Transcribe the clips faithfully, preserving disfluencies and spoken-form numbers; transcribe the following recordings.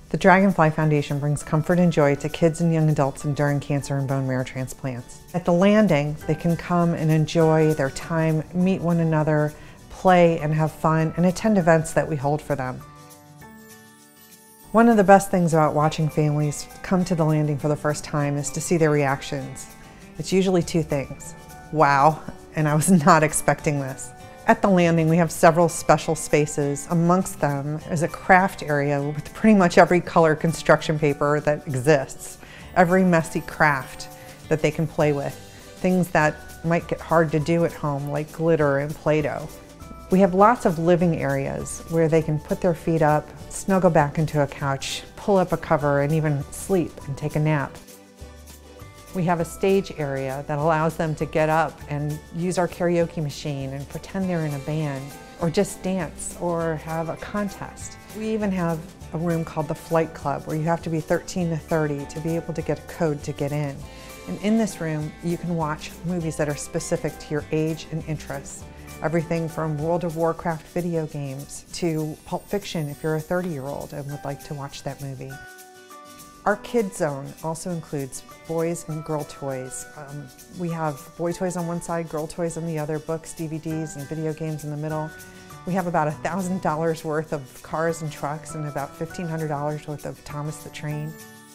The Dragonfly Foundation brings comfort and joy to kids and young adults enduring cancer and bone marrow transplants. At the landing, they can come and enjoy their time, meet one another, play and have fun, and attend events that we hold for them. One of the best things about watching families come to the landing for the first time is to see their reactions. It's usually two things. Wow, and I was not expecting this. At the landing, we have several special spaces. Amongst them is a craft area with pretty much every color construction paper that exists, every messy craft that they can play with, things that might get hard to do at home, like glitter and Play-Doh. We have lots of living areas where they can put their feet up, snuggle back into a couch, pull up a cover, and even sleep and take a nap. We have a stage area that allows them to get up and use our karaoke machine and pretend they're in a band, or just dance, or have a contest. We even have a room called the Flight Club, where you have to be thirteen to thirty to be able to get a code to get in. And in this room, you can watch movies that are specific to your age and interests. Everything from World of Warcraft video games to Pulp Fiction if you're a thirty-year-old and would like to watch that movie. Our kids zone also includes boys and girl toys. Um, we have boy toys on one side, girl toys on the other, books, D V Ds, and video games in the middle. We have about one thousand dollars worth of cars and trucks and about fifteen hundred dollars worth of Thomas the Train.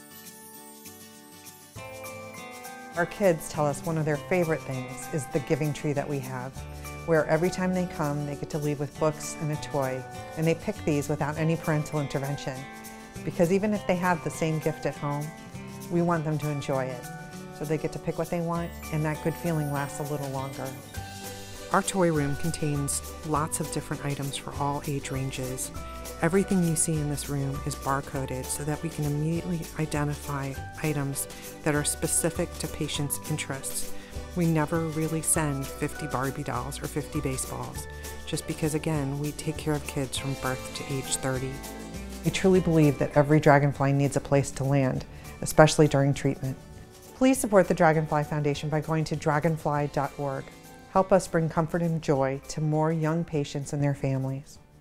Our kids tell us one of their favorite things is the giving tree that we have, where every time they come, they get to leave with books and a toy, and they pick these without any parental intervention. Because even if they have the same gift at home, we want them to enjoy it. So they get to pick what they want, and that good feeling lasts a little longer. Our toy room contains lots of different items for all age ranges. Everything you see in this room is barcoded so that we can immediately identify items that are specific to patients' interests. We never really send fifty Barbie dolls or fifty baseballs, just because, again, we take care of kids from birth to age thirty. We truly believe that every dragonfly needs a place to land, especially during treatment. Please support the Dragonfly Foundation by going to dragonfly dot org. Help us bring comfort and joy to more young patients and their families.